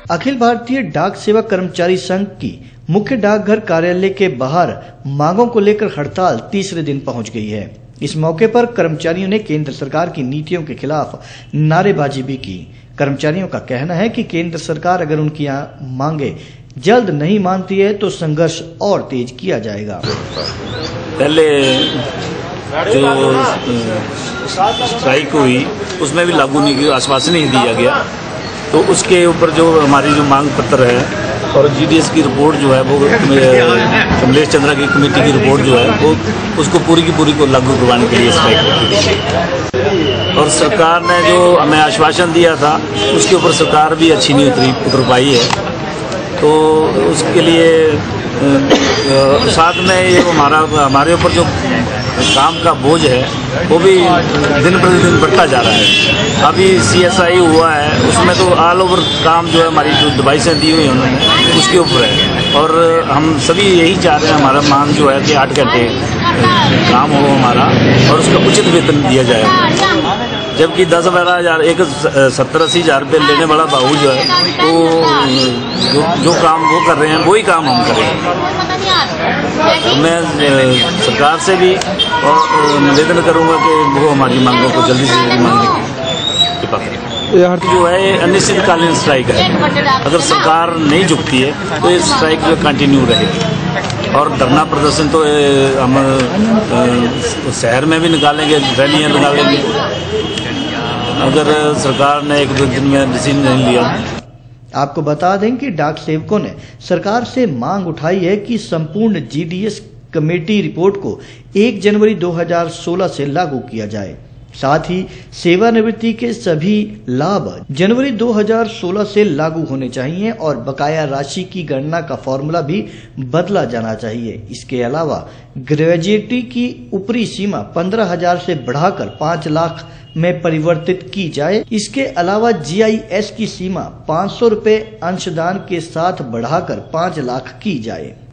अखिल भारतीय डाक सेवा कर्मचारी संघ की मुख्य डाकघर कार्यालय के बाहर मांगों को लेकर हड़ताल तीसरे दिन पहुंच गई है। इस मौके पर कर्मचारियों ने केंद्र सरकार की नीतियों के खिलाफ नारेबाजी भी की। कर्मचारियों का कहना है कि केंद्र सरकार अगर उनकी मांगे जल्द नहीं मानती है तो संघर्ष और तेज किया जाएगा। पहले जो स्ट्राइक हुई उसमें भी लागू नहीं किया, आश्वासन नहीं दिया गया, तो उसके ऊपर जो हमारी जो मांग पत्र है और जीडीएस की रिपोर्ट जो है वो कमलेश चंद्रा की कमेटी की रिपोर्ट जो है वो उसको पूरी की पूरी को लागू करवाने के लिए स्ट्राइक की। और सरकार ने जो हमें आश्वासन दिया था उसके ऊपर सरकार भी अच्छी नहीं उतर पाई है। तो उसके लिए साथ में ये हमारे ऊपर जो काम का बोझ है वो भी दिन प्रतिदिन बढ़ता जा रहा है। अभी CSI हुआ है, उसमें तो ऑल ओवर काम जो है हमारी जो डिवाइसें दी हुई हैं उन्होंने उसके ऊपर है, और हम सभी यही चाह रहे हैं हमारा मांग जो है कि 8 घंटे काम हो हमारा और उसका उचित वेतन दिया जाए। जबकि 10-12 हज़ार 70-80 हज़ार रुपये लेने वाला बाबू जो है तो जो काम वो कर रहे हैं वही काम हम करेंगे। तो मैं सरकार से भी और निवेदन करूंगा कि वो हमारी मांगों को जल्दी से जल्दी मांगने की कृपा करें। जो है अनिश्चितकालीन स्ट्राइक है, अगर सरकार नहीं झुकती है तो ये स्ट्राइक कंटिन्यू रहेगी। और धरना प्रदर्शन तो हम शहर में भी निकालेंगे, रैलियाँ निकालेंगे अगर सरकार ने 1-2 दिन में डिसीजन नहीं लिया। आपको बता दें कि डाक सेवकों ने सरकार से मांग उठाई है कि संपूर्ण जीडीएस कमेटी रिपोर्ट को 1 जनवरी 2016 से लागू किया जाए। साथ ही सेवानिवृत्ति के सभी लाभ जनवरी 2016 से लागू होने चाहिए और बकाया राशि की गणना का फॉर्मूला भी बदला जाना चाहिए। इसके अलावा ग्रेजुएटी की ऊपरी सीमा 15,000 से बढ़ाकर 5 लाख में परिवर्तित की जाए। इसके अलावा GIS की सीमा 500 रुपए अंशदान के साथ बढ़ाकर 5 लाख की जाए।